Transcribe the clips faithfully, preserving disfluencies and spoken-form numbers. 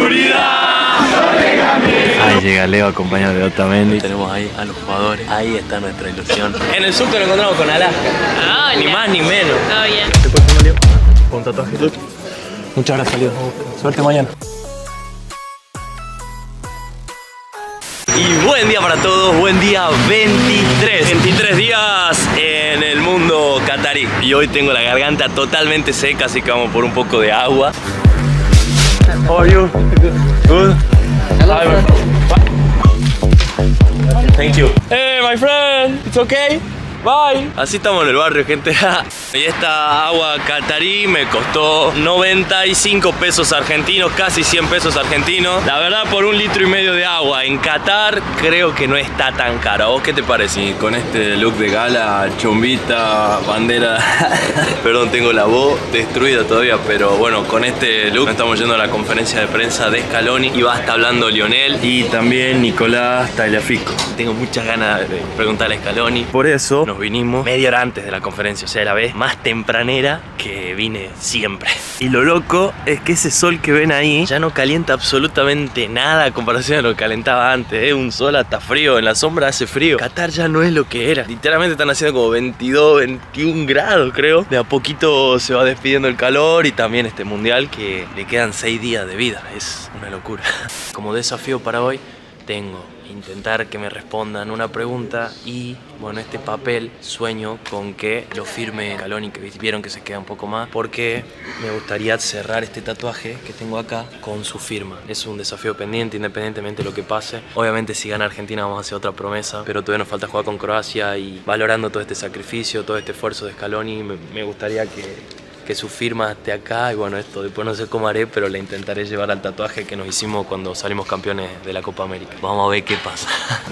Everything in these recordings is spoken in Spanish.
oscuridad. Ahí llega Leo acompañado de Otamendi. Tenemos ahí a los jugadores. Ahí está nuestra ilusión. En el subte lo encontramos con Alaska. Hola. Ni más ni menos. Todo bien. ¿Te puedes poner, Leo? Con un tatuaje. Muchas gracias, Leo. Suerte mañana. Y buen día para todos, buen día veintitrés. veintitrés días en el mundo catarí. Y hoy tengo la garganta totalmente seca, así que vamos por un poco de agua. How are you? Good? Hello. Thank you. Hey, my friend. It's okay? Bye. Así estamos en el barrio, gente. Y esta agua catarí me costó noventa y cinco pesos argentinos, casi cien pesos argentinos. La verdad, por un litro y medio de agua en Qatar, creo que no está tan caro. ¿A vos qué te parece? Y con este look de gala, chombita, bandera. Perdón, tengo la voz destruida todavía, pero bueno, con este look estamos yendo a la conferencia de prensa de Scaloni y va a estar hablando Lionel y también Nicolás Tagliafico. Tengo muchas ganas de preguntarle a Scaloni. Por eso nos vinimos media hora antes de la conferencia, o sea, la vez más tempranera que vine siempre. Y lo loco es que ese sol que ven ahí ya no calienta absolutamente nada a comparación a lo que calentaba antes, ¿eh? Un sol hasta frío, en la sombra hace frío. Qatar ya no es lo que era. Literalmente están haciendo como veintidós, veintiún grados, creo. De a poquito se va despidiendo el calor y también este mundial que le quedan seis días de vida. Es una locura. Como desafío para hoy tengo intentar que me respondan una pregunta y, bueno, este papel sueño con que lo firme Scaloni, que vieron que se queda un poco más, porque me gustaría cerrar este tatuaje que tengo acá con su firma. Es un desafío pendiente, independientemente de lo que pase. Obviamente si gana Argentina vamos a hacer otra promesa, pero todavía nos falta jugar con Croacia y valorando todo este sacrificio, todo este esfuerzo de Scaloni, me, me gustaría que que su firma esté acá y bueno, esto después no sé cómo haré, pero le intentaré llevar al tatuaje que nos hicimos cuando salimos campeones de la Copa América. Vamos a ver qué pasa.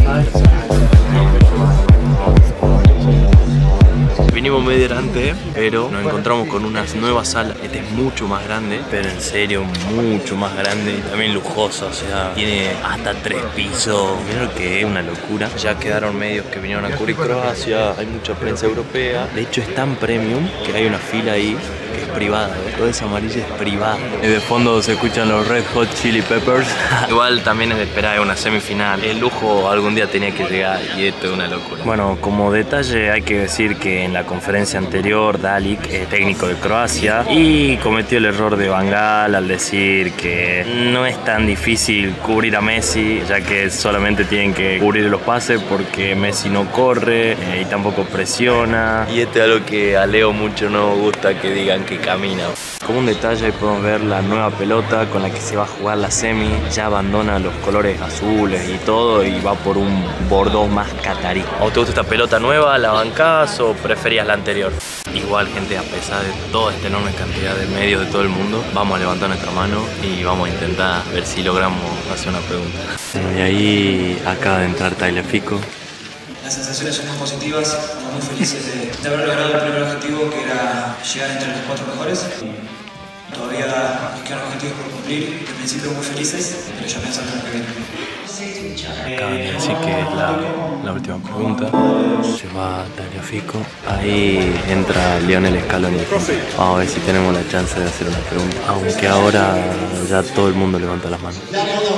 Vinimos medio hora antes, pero nos encontramos con unas nuevas salas. Este es mucho más grande, pero en serio mucho más grande y también lujosa, o sea, tiene hasta tres pisos. Miren que es una locura. Ya quedaron medios que vinieron a cubrir Croacia, hay mucha prensa europea. De hecho es tan premium que hay una fila ahí que es privada, ¿eh? Toda esa amarilla es privada. Y de fondo se escuchan los Red Hot Chili Peppers. Igual también es de esperar una semifinal. El lujo algún día tenía que llegar y esto es una locura. Bueno, como detalle hay que decir que en la conferencia anterior Dalic es técnico de Croacia y cometió el error de Van Gaal al decir que no es tan difícil cubrir a Messi, ya que solamente tienen que cubrir los pases porque Messi no corre eh, y tampoco presiona. Y esto es algo que a Leo mucho no gusta que digan que camina. Como un detalle ahí podemos ver la nueva pelota con la que se va a jugar la semi. Ya abandona los colores azules y todo y va por un Bordeaux más catarí. ¿A vos te gusta esta pelota nueva? ¿La bancás o preferías la anterior? Igual, gente, a pesar de toda esta enorme cantidad de medios de todo el mundo, vamos a levantar nuestra mano y vamos a intentar ver si logramos hacer una pregunta. Bueno, y ahí acaba de entrar Tagliafico. Las sensaciones son muy positivas, estamos muy felices de, de haber logrado el primer objetivo, que era llegar entre los cuatro mejores. Todavía nos quedan objetivos por cumplir, en principio muy felices, pero ya pensando en lo que viene. Acaban de decir que es la, la última pregunta. Se va Tagliafico. Ahí entra Lionel Scaloni. Vamos a ver si tenemos la chance de hacer una pregunta. Aunque ahora ya todo el mundo levanta las manos.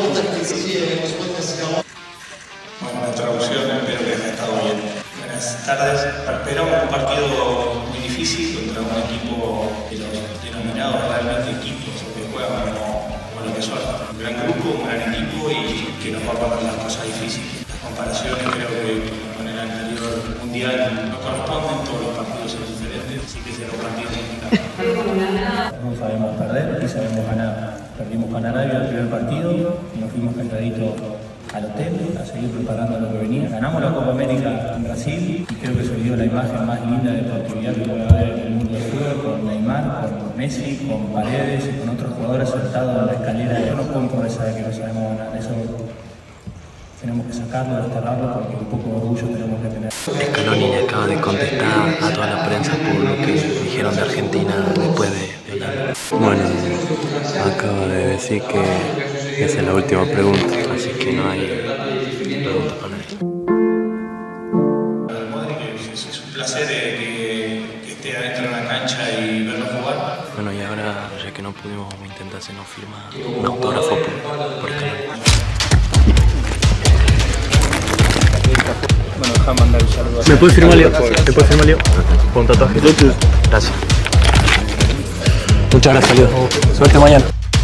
Bueno, la traducción espero que haya estado bien. Buenas tardes. Esperamos un partido muy difícil contra un equipo de los denominados realmente equipos que juegan como, como lo que son. Un gran grupo, un gran equipo y que nos va a poner las cosas difíciles. Las comparaciones creo que con el anterior mundial no corresponden, todos los partidos son diferentes, así que será un partido complicado. No sabemos perder y sabemos ganar. Perdimos con Arabia el primer partido y nos fuimos cantaditos al hotel a seguir preparando lo que venía. Ganamos la Copa América en Brasil y creo que se dio la imagen más linda de deportividad que puede haber en el mundo del fútbol, con Neymar, con Messi, con Paredes y con otros jugadores sentados en la escalera. Yo no puedo improvisar de que no sabemos ganar, eso tenemos que sacarlo, desterrarlo, porque un poco de orgullo tenemos que tener. Scaloni le acaba de contestar a toda la prensa por lo que dijeron de Argentina después de Holanda. Bueno, acaba de decir que esa es la última pregunta, así que no hay preguntas para nadie. Es un placer que, que esté adentro de la cancha y verlo jugar. Bueno, y ahora, ya que no pudimos, vamos a intentar hacernos firmar un autógrafo por por Scaloni. Bueno, deja mandar un saludo. ¿Me puedes firmar, Leo? ¿Me puedes firmar, Leo? Con un tatuaje. Gracias. Muchas gracias, Leo. Suerte mañana.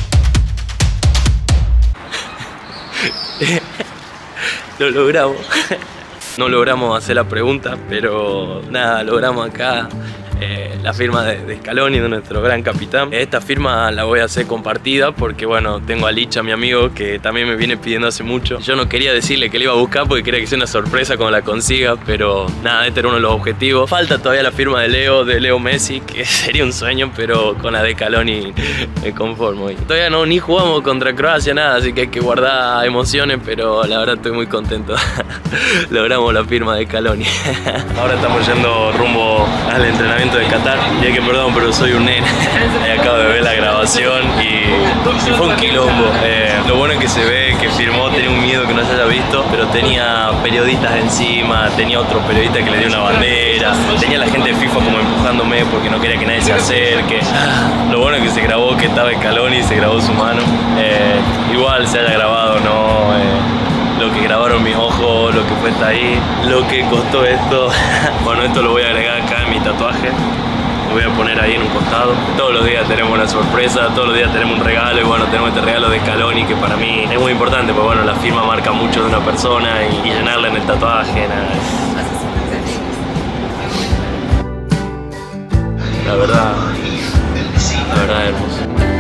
Lo logramos. No logramos hacer la pregunta, pero nada, logramos acá eh, la firma de, de Scaloni, de nuestro gran capitán. Esta firma la voy a hacer compartida porque, bueno, tengo a Licha, mi amigo, que también me viene pidiendo hace mucho. Yo no quería decirle que le iba a buscar porque quería que sea una sorpresa cuando la consiga, pero nada, este era uno de los objetivos. Falta todavía la firma de Leo, de Leo Messi, que sería un sueño, pero con la de Scaloni me conformo. Y todavía no, ni jugamos contra Croacia, nada, así que hay que guardar emociones, pero la verdad estoy muy contento. Logramos la firma de Scaloni. Ahora estamos yendo rumbo al entrenamiento de Qatar. Y hay que perdón, pero soy un nene. Acabo de ver la grabación y fue un quilombo. Eh, lo bueno es que se ve que firmó, tenía un miedo que no se haya visto, pero tenía periodistas encima, tenía otro periodista que le dio una bandera, tenía la gente de FIFA como empujándome porque no quería que nadie se acerque. Lo bueno es que se grabó que estaba Scaloni y se grabó su mano. Eh, igual se haya grabado, ¿no? Eh, lo que grabaron mis ojos, lo que fue estar ahí, lo que costó esto. Bueno, esto lo voy a agregar acá en mi tatuaje. Lo voy a poner ahí en un costado. Todos los días tenemos una sorpresa, todos los días tenemos un regalo. Y bueno, tenemos este regalo de Scaloni que para mí es muy importante, porque bueno, la firma marca mucho de una persona y, y llenarla en el tatuaje, nada. La verdad, la verdad es hermoso.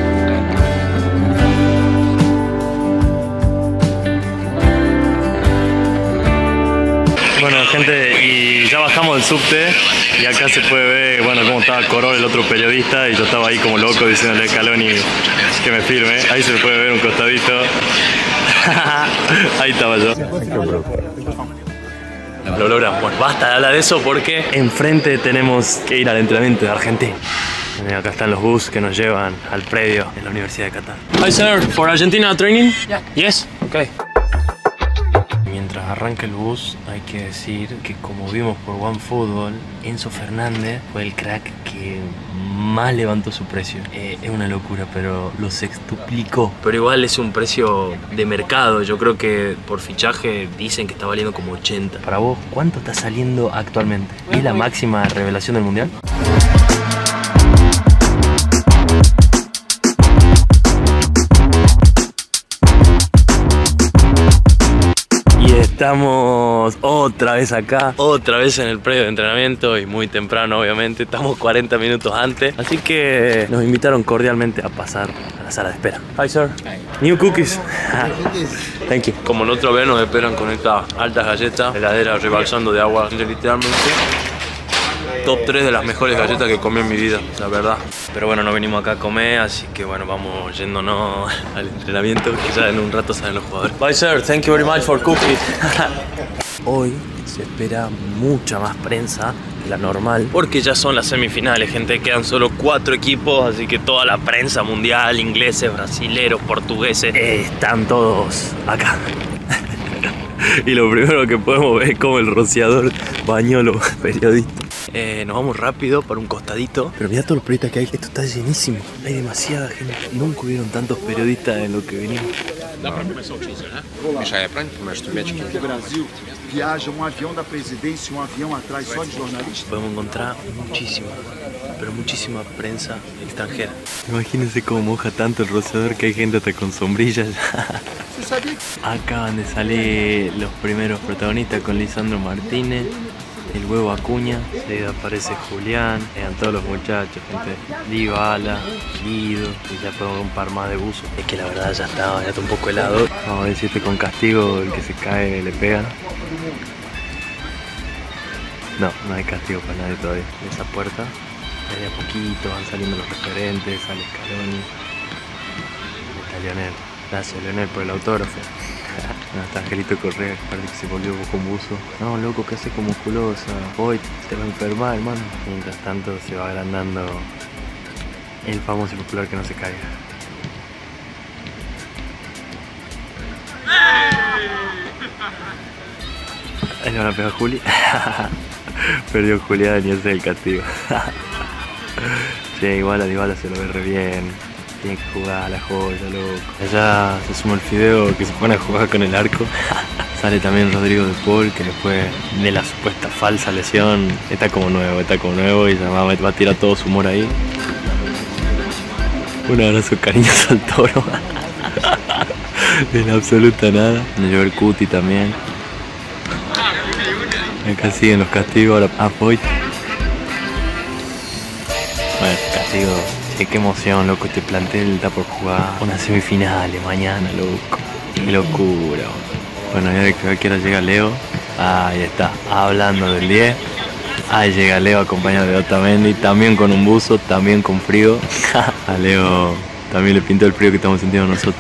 Bueno, gente, y ya bajamos del subte y acá se puede ver, bueno, cómo estaba Corol, el otro periodista, y yo estaba ahí como loco diciéndole a Scaloni que me firme. Ahí se puede ver un costadito. Ahí estaba yo. Lo logramos. Bueno, basta de hablar de eso porque enfrente tenemos que ir al entrenamiento de Argentina. Acá están los bus que nos llevan al predio de la Universidad de Qatar. Hi sir, for Argentina training? Yeah. Yes? Okay. Mientras arranca el bus, hay que decir que como vimos por OneFootball, Enzo Fernández fue el crack que más levantó su precio. Eh, es una locura, pero lo sextuplicó. Pero igual es un precio de mercado. Yo creo que por fichaje dicen que está valiendo como ochenta. Para vos, ¿cuánto está saliendo actualmente? ¿Es la máxima revelación del mundial? Estamos otra vez acá, otra vez en el predio de entrenamiento y muy temprano obviamente, estamos cuarenta minutos antes, así que nos invitaron cordialmente a pasar a la sala de espera. Hi sir. Hi. New cookies. Thank you. Como en otra vez nos esperan con estas altas galletas, heladera rebalsando de agua, literalmente top tres de las mejores galletas que comí en mi vida, la verdad. Pero bueno, no venimos acá a comer, así que bueno, vamos yéndonos al entrenamiento, que ya en un rato salen los jugadores. Bye sir, thank you very much for cookies. Hoy se espera mucha más prensa que la normal, porque ya son las semifinales, gente. Quedan solo cuatro equipos, así que toda la prensa mundial, ingleses, brasileros, portugueses, eh, están todos acá. Y lo primero que podemos ver es como el rociador bañó a los periodistas. Eh, nos vamos rápido para un costadito. Pero mira todos los periodistas que hay. Esto está llenísimo. Hay demasiada gente. Nunca hubieron tantos periodistas en lo que venimos. Já é pronto, mas tu metes que Brasil viaja um avião da presidência, um avião atrás só de jornalistas. Podemos encontrar muchísima, pero muchísima prensa extranjera. Imagínense cómo moja tanto el rociador que hay gente hasta con sombrillas. Acaban de salir los primeros protagonistas con Lisandro Martínez, el huevo Acuña, ahí aparece Julián, eran todos los muchachos, gente, Dybala, Guido, y ya podemos ver un par más de buzos. Es que la verdad ya está, ya está un poco helado. Vamos a ver si este con castigo, el que se cae le pegan. No, no hay castigo para nadie todavía. Esa puerta, de a poquito van saliendo los referentes, sale Scaloni, está Lionel. Gracias Lionel por el autógrafo. No, está Angelito Correa, parece que se volvió con buzo. No, loco, que hace como musculosa. Hoy te va a enfermar, hermano. Mientras tanto se va agrandando el famoso y popular que no se caiga. Ahí le van a pegar a Juli. Perdió Julián y ese es el castigo. Sí, igual a Dybala se lo ve re bien. tiene que jugar a la joya, loco. Allá se suma el Fideo que se pone a jugar con el arco. Sale también Rodrigo de Paul, que después de la supuesta falsa lesión está como nuevo, está como nuevo y ya va, va a tirar todo su humor ahí. Un abrazo cariñoso al Toro. De la absoluta nada. Nos llevó el Cuti también. Acá siguen los castigos, ahora apoyo. Bueno, castigo. Che, qué emoción, loco, este plantel está por jugar unas semifinales mañana, loco. Qué locura. Bueno, ya que a qué hora llega Leo. Ahí está, hablando del diez. Ahí llega Leo acompañado de Otamendi, también con un buzo, también con frío. A Leo también le pintó el frío que estamos sintiendo nosotros.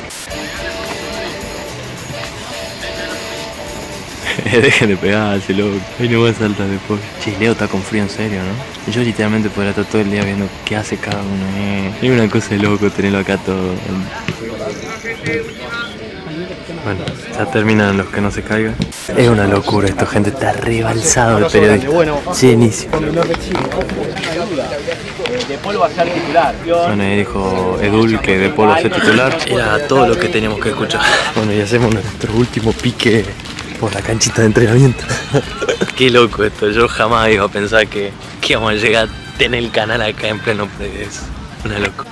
Dejen de pegarse, loco. Ahí no va a saltar después. Che, Leo está con frío en serio, ¿no? Yo literalmente podría estar todo el día viendo qué hace cada uno. Eh. Es una cosa de loco tenerlo acá todo. Bueno, ya terminan los que no se caigan. Es una locura esto, gente. Está rebalsado de periodistas. Llenísimo. De Paul va a ser titular. Bueno, ahí dijo Edul que De Paul va a ser titular. Era todo lo que teníamos que escuchar. Bueno, y hacemos nuestro último pique por la canchita de entrenamiento. Qué loco esto, yo jamás iba a pensar que, que íbamos a llegar a tener el canal acá en pleno Predes. Una loco.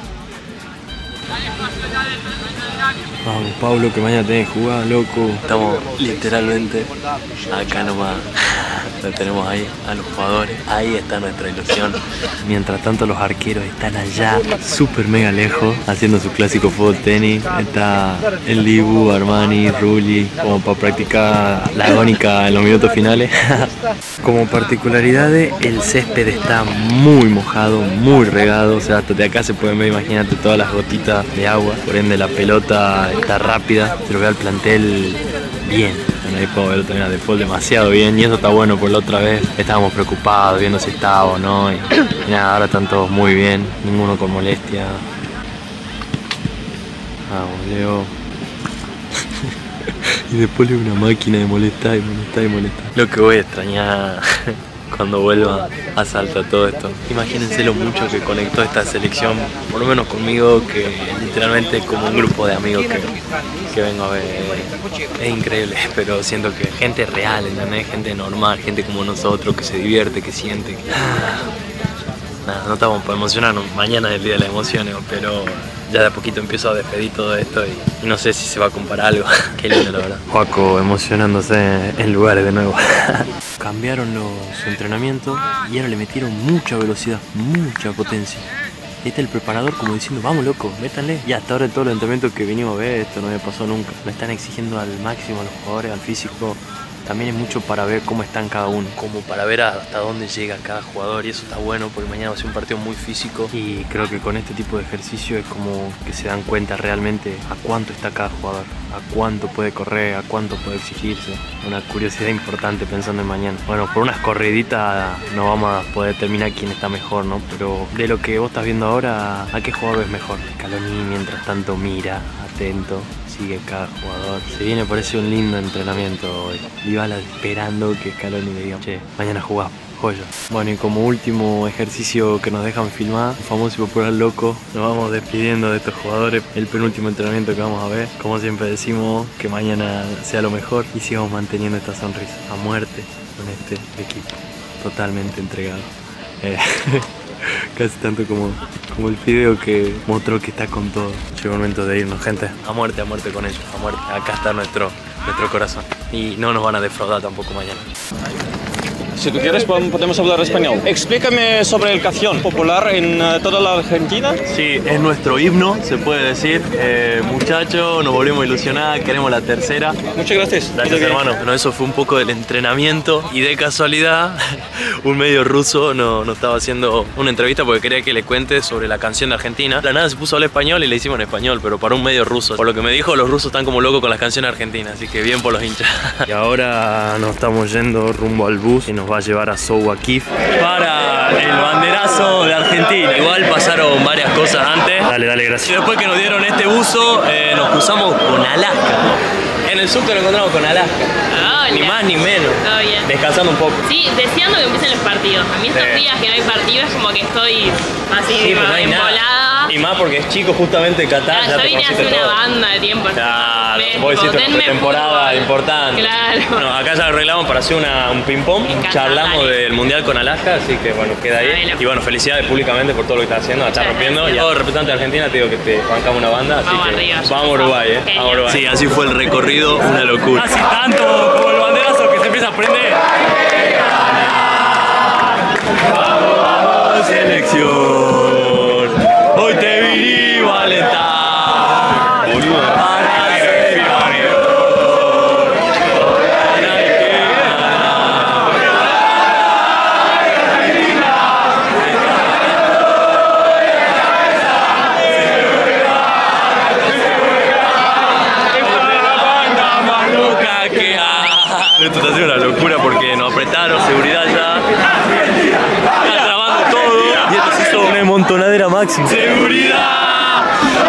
Vamos, Pablo, que mañana tenés que jugar, loco. Estamos literalmente acá nomás. Lo tenemos ahí a los jugadores. Ahí está nuestra ilusión. Mientras tanto los arqueros están allá, súper mega lejos, haciendo su clásico fútbol tenis. Está el Dibu, Armani, Rulli, como para practicar la agónica en los minutos finales. Como particularidades, el césped está muy mojado, muy regado. O sea, hasta de acá se pueden ver, imagínate, todas las gotitas de agua. Por ende la pelota está rápida. Se lo ve al plantel bien. Bueno, ahí puedo verlo también a De Paul demasiado bien y eso está bueno, por la otra vez estábamos preocupados viendo si estaba o no y, y nada, ahora están todos muy bien, ninguno con molestia. Vamos, Leo. Y De Paul es una máquina de molestar y molestar y molestar. Lo que voy a extrañar cuando vuelva a Salta todo esto. Imagínense lo mucho que conectó esta selección, por lo menos conmigo, que literalmente como un grupo de amigos que, que vengo a ver. Es increíble, pero siento que gente real, ¿entendés? Gente normal, gente como nosotros, que se divierte, que siente. Nada, no estamos para emocionarnos, mañana es el día de las emociones, pero ya de a poquito empiezo a despedir todo esto y, y no sé si se va a comparar algo. Qué lindo, la verdad. Joaco emocionándose en lugares de nuevo. Cambiaron los entrenamientos y ahora le metieron mucha velocidad, mucha potencia. Este es el preparador como diciendo, vamos loco, métanle. Y hasta ahora en todos los entrenamientos que vinimos a ver, esto no me pasó nunca. Lo están exigiendo al máximo a los jugadores, al físico. También es mucho para ver cómo están cada uno, como para ver hasta dónde llega cada jugador, y eso está bueno porque mañana va a ser un partido muy físico y creo que con este tipo de ejercicio es como que se dan cuenta realmente a cuánto está cada jugador, a cuánto puede correr, a cuánto puede exigirse. Una curiosidad importante pensando en mañana. Bueno, por unas corriditas no vamos a poder determinar quién está mejor, ¿no? Pero de lo que vos estás viendo ahora, ¿a qué jugador es mejor? Scaloni mientras tanto mira, atento, sigue cada jugador. Se viene, parece un lindo entrenamiento hoy. Dybala esperando que Scaloni le diga, che, mañana jugás, joya. Bueno, y como último ejercicio que nos dejan filmar, famoso y popular loco, nos vamos despidiendo de estos jugadores. El penúltimo entrenamiento que vamos a ver. Como siempre decimos, que mañana sea lo mejor y sigamos manteniendo esta sonrisa a muerte con este equipo. Totalmente entregado. Eh, Casi tanto como, como el video que mostró que está con todo. Llegó el momento de irnos, gente. A muerte, a muerte con ellos, a muerte. Acá está nuestro, nuestro corazón. Y no nos van a defraudar tampoco mañana. Si tú quieres podemos hablar español. Explícame sobre el canción popular en uh, toda la Argentina. Sí, es nuestro himno, se puede decir. Eh, muchachos, nos volvimos a ilusionar, queremos la tercera. Muchas gracias. Gracias, hermano. Bueno, eso fue un poco del entrenamiento y de casualidad un medio ruso nos no estaba haciendo una entrevista porque quería que le cuente sobre la canción de Argentina. La nada se puso a hablar español y le hicimos en español, pero para un medio ruso. Por lo que me dijo, los rusos están como locos con las canciones argentinas, así que bien por los hinchas. Y ahora nos estamos yendo rumbo al bus y nos va a llevar a South Kiev para el banderazo de Argentina. Igual pasaron varias cosas antes. Dale, dale, gracias. Y después que nos dieron este buzo, eh, nos cruzamos con Alaska. En el subte nos encontramos con Alaska. Hola. Ni más ni menos. Todo bien. Descansando un poco. Sí, deseando que empiecen los partidos. A mí estos Sí. días que no hay partidos es como que estoy así Sí, pues no hay embolada. acá. Y más porque es chico justamente Qatar. Claro, ya yo te vine a conociste hacer una todo. banda de tiempo. Claro, Me- vos tipo, hiciste una denme temporada fútbol. importante. Claro. Bueno, acá ya arreglamos para hacer una, un ping-pong. Me encanta, Charlamos dale. del Mundial con Alaska, así que bueno, queda ahí. Dale. Y bueno, felicidades públicamente por todo lo que estás haciendo, la estás Muchas rompiendo. gracias. Y todo representante de Argentina, te digo que te bancamos una banda. Así Vamos que arriba, ya vamos a nos Uruguay, eh. vamos. Vamos a Uruguay. Genial. Sí, así fue el recorrido, una locura. Casi tanto como el banderazo que se empieza a prender. ¡Vamos, selección! Hoy te vinimos a alentar. Boludo. Para ser campeón. Hay que esto está haciendo una locura porque nos apretaron, seguridad ya. Está trabando todo y esto se hizo una montonadera máxima. ¡Seguridad!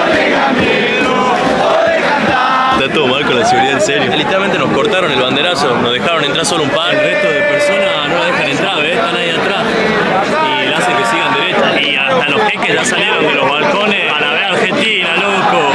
Está todo mal con la seguridad, en serio. Literalmente nos cortaron el banderazo, nos dejaron entrar solo un par. El resto de personas no la dejan entrar, ¿ves? Están ahí atrás. Y la hacen que sigan derecha. Y hasta los jeques ya salieron de los balcones para ver a Argentina, loco.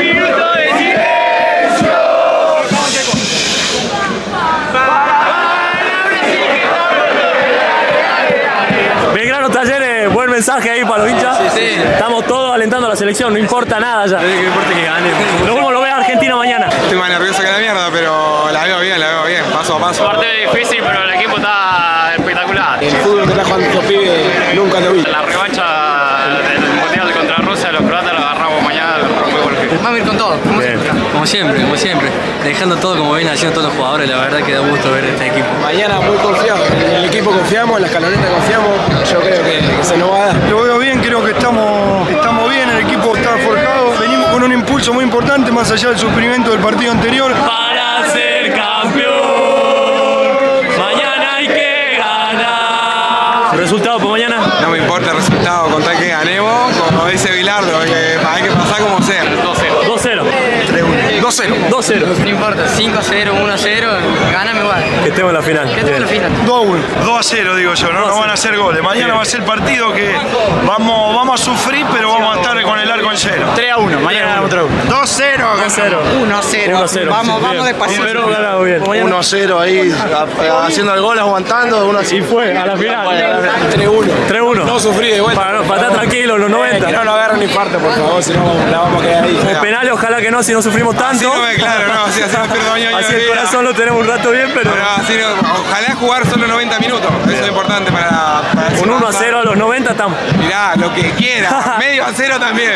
Belgrano Talleres, buen mensaje ahí para los hinchas. Sí, sí. Estamos todos alentando a la selección, no importa nada ya. No importa que gane. Lo mismo lo ve Argentina mañana. Estoy más nervioso que la mierda, pero la veo bien, la veo bien, paso a paso. Partido difícil, pero el equipo está espectacular. El fútbol que trajo a nuestros pibes nunca lo vi. La revancha del Mundial contra Rusia, los croatas lo agarramos mañana muy golpe. Vamos a ir con todo, como Bien. siempre. Como siempre, como siempre. Dejando todo como vienen haciendo todos los jugadores, la verdad que da gusto ver este equipo. Mañana muy confiado, en el equipo confiamos, en la escaloneta confiamos, yo creo que, que se nos va a dar. Lo veo bien, creo que estamos, estamos bien, el equipo está forjado, venimos con un impulso muy importante más allá del sufrimiento del partido anterior. Para ser campeón, mañana hay que ganar. ¿Resultado para mañana? No me importa el resultado, con tal que ganemos, como dice Bilardo, que hay que pasar como sea. dos cero. dos cero. dos cero. No importa, cinco a cero, uno a cero, gáname igual. Que estemos en la final. ¿Qué tengo en la final? dos a uno. dos a cero digo yo, no, no van a hacer goles. Mañana va a ser partido que vamos, vamos a sufrir, pero vamos a estar con el arco en cero. tres a uno, mañana ganamos tres a uno. dos a cero. dos cero. uno a cero. uno a cero. Vamos, vamos Bien. despacito. Pero ganado bien. uno a cero ahí, a- haciendo el gol, aguantando, uno a Y fue a la final. tres uno. tres uno. No sufrí de vuelta. Para, para estar tranquilos, los noventa. Que no nos agarren infarto, por favor, si no la vamos a quedar ahí. En penales, ojalá que no, si no sufrimos Así tanto. no me, claro, no, así, así no pierdo año, año Así de el vida. corazón lo tenemos un rato bien, pero Pero así no, ojalá jugar solo noventa minutos, eso es importante para, para un uno a cero a los noventa estamos. Mirá, lo que quiera, medio a cero también.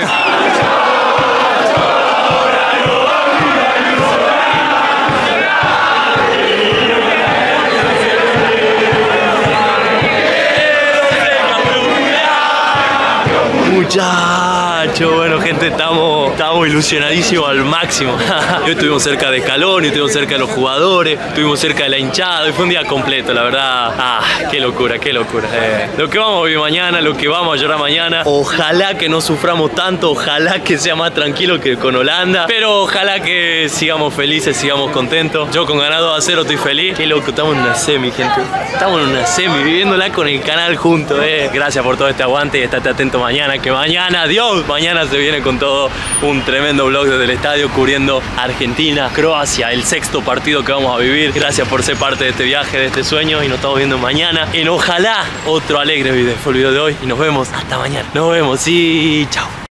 Muchachos, bueno gente, estamos, estamos ilusionadísimos al máximo. Hoy estuvimos cerca de Scaloni, estuvimos cerca de los jugadores, estuvimos cerca de la hinchada. Hoy fue un día completo, la verdad. Ah, qué locura, qué locura. Eh, lo que vamos a vivir mañana, lo que vamos a llorar mañana. Ojalá que no suframos tanto, ojalá que sea más tranquilo que con Holanda. Pero ojalá que sigamos felices, sigamos contentos. Yo con ganado a cero estoy feliz. Qué loco, estamos en una semi, gente. Estamos en una semi, viviéndola con el canal juntos. Eh. Gracias por todo este aguante y estate atento mañana, que mañana, Dios, mañana se viene con todo un tremendo vlog desde el estadio cubriendo Argentina, Croacia, el sexto partido que vamos a vivir. Gracias por ser parte de este viaje, de este sueño y nos estamos viendo mañana en ojalá otro alegre video. Fue el video de hoy y nos vemos hasta mañana. Nos vemos y chao.